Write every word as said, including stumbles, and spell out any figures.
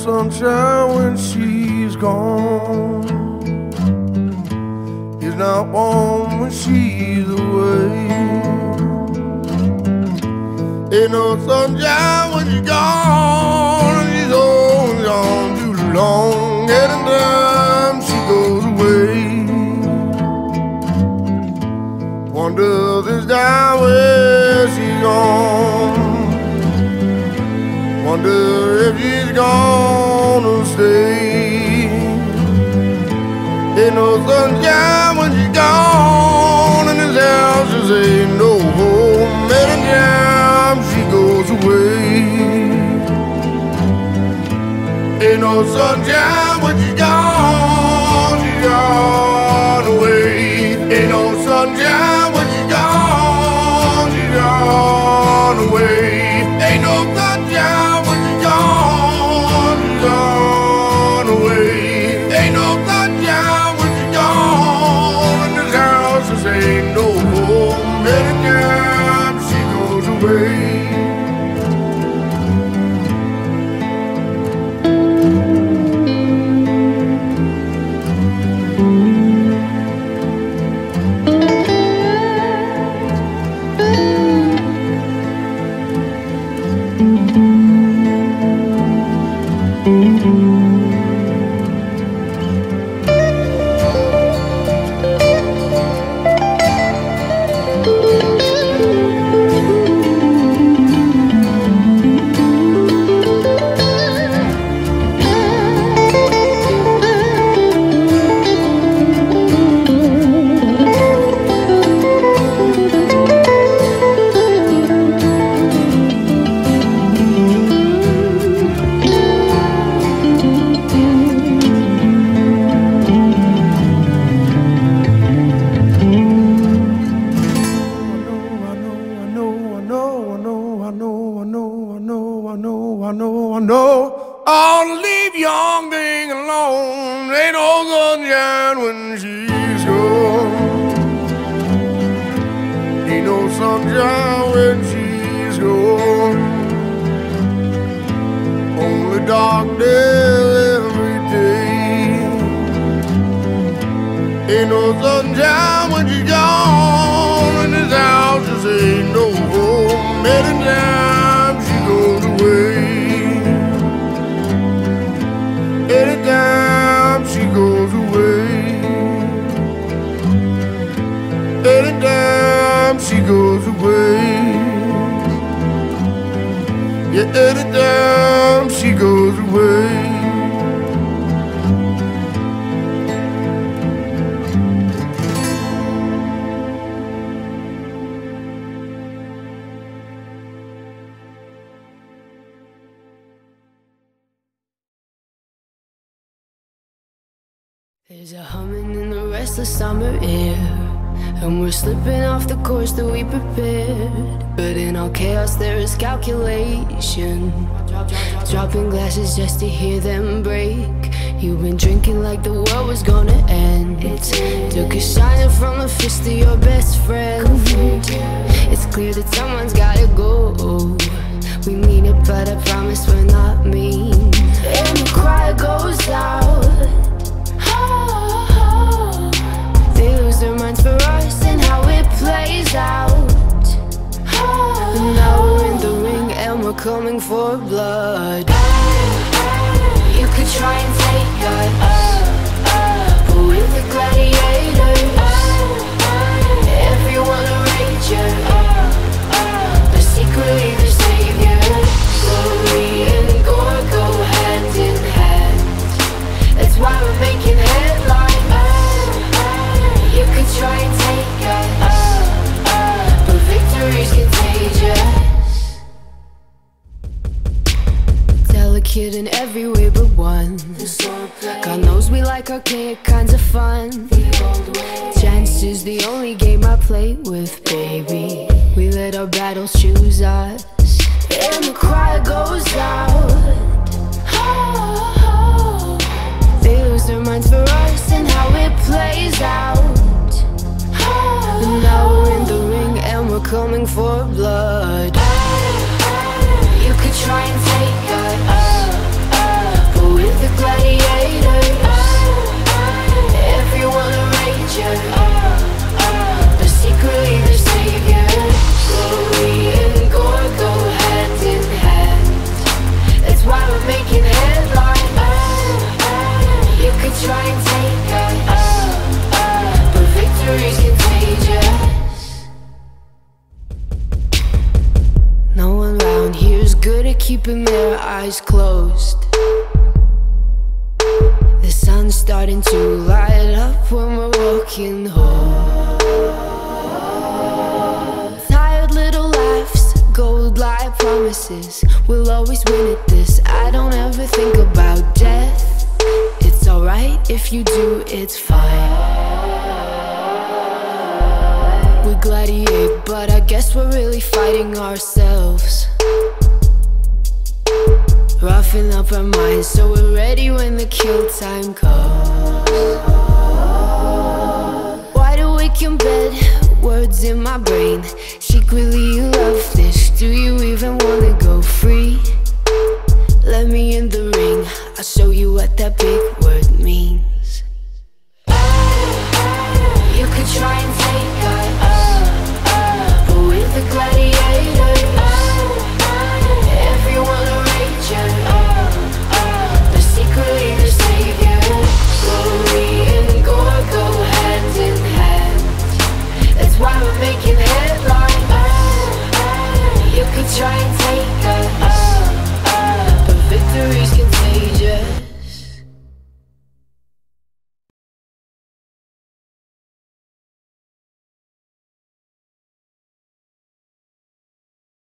sunshine when she's gone. It's not warm when she's away. Ain't no sunshine when she's gone, and she's always gone too long. Anytime she goes away, wonder this time where she's gone. Wonder if she's gonna stay. Ain't no sunshine when she's gone, and this house just ain't no home. Anytime she goes away, ain't no sunshine when she's gone. She's gone away. Ain't no sunshine when she's gone. She's gone away. Ain't no sunshine when she's gone. She's gone away. Ain't no sunshine when she's gone, and this house just ain't no home. Anytime she goes away. Anytime she goes away. There's a humming in the restless summer air, and we're slipping off the course that we prepared. But in all chaos there is calculation, dropping glasses just to hear them break. You've been drinking like the world was gonna end. Took a shiner from a fist to your best friend. It's clear that someone's gotta go. We mean it, but I promise we're not mean. And the cry goes out. They lose their minds for us and how it plays out. And now we're in the ring and we're coming for blood. You could try and take us, but we're the gladiators. Everyone a rager, but secretly the saviors. Glory and gore go hand in hand. That's why we're making headlines. You could try and take us, but victory's contagious. Delicate in every way but one. God knows we like archaic kinds of fun. Chance is the only game I play with, baby. We let our battles choose us. And the cry goes out. They lose their minds for us and how it plays out. And now we're in the ring and we're coming for blood. You could try and take us, but try and take us, but victory's contagious. No one round here's good at keeping their eyes closed. The sun's starting to light up when we're walking home. Tired little laughs, gold-like promises. We'll always win at this. I don't ever think about death. It's alright if you do, it's fine. We gladiate, but I guess we're really fighting ourselves. Roughing up our minds so we're ready when the kill time comes. Wide awake in bed, words in my brain. Secretly you love this, do you even wanna go free? Let me in the ring, I'll show you what that big